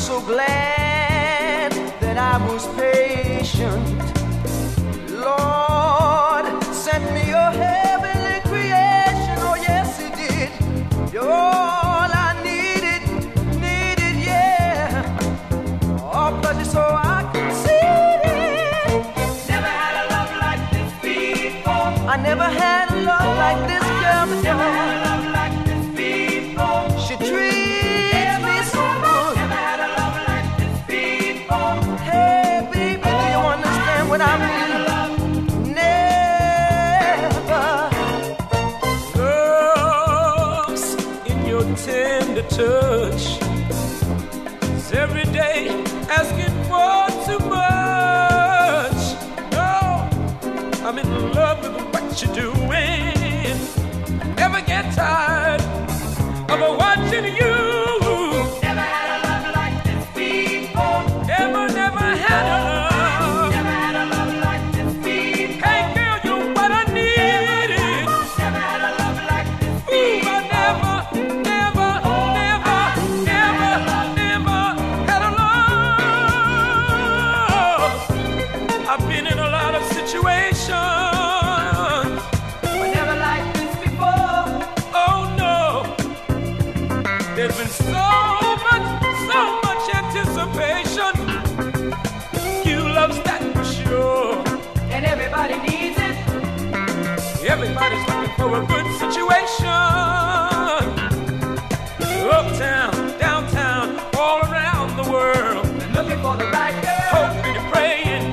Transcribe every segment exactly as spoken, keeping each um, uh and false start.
so glad that I was patient. Lord, send me your heavenly creation. Oh, yes, He did. You're all I needed, needed, yeah. Oh, but so I could see it. Never had a love like this before. I never had a love like this girl before. Never had a love like this before. She treats me so good. Never had a love like this before. Hey, baby, do you understand what I mean? Tender touch is every day asking for too much. No, I'm in love with what you're doing. Never get tired of watching you. Never had a love like this before. Never, never had a love. Never had a love like this before. Hey girl, you're what I needed. Never had a love like this before. Ooh, I never. I've been in a lot of situations, but never like this before. Oh no, there's been so much, so much anticipation. You love's that for sure, and everybody needs it. Everybody's looking for a good situation. Uptown, downtown, all around the world, they're looking for the right girl. hoping and praying.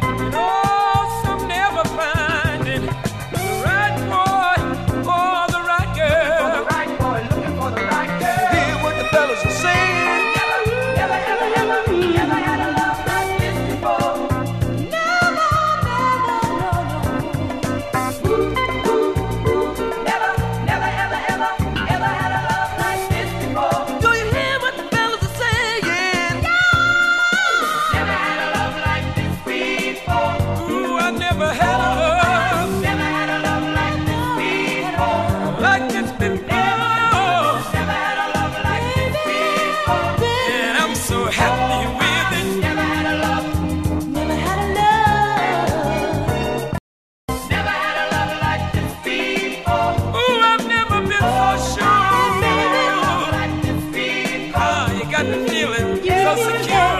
Got the feeling so secure.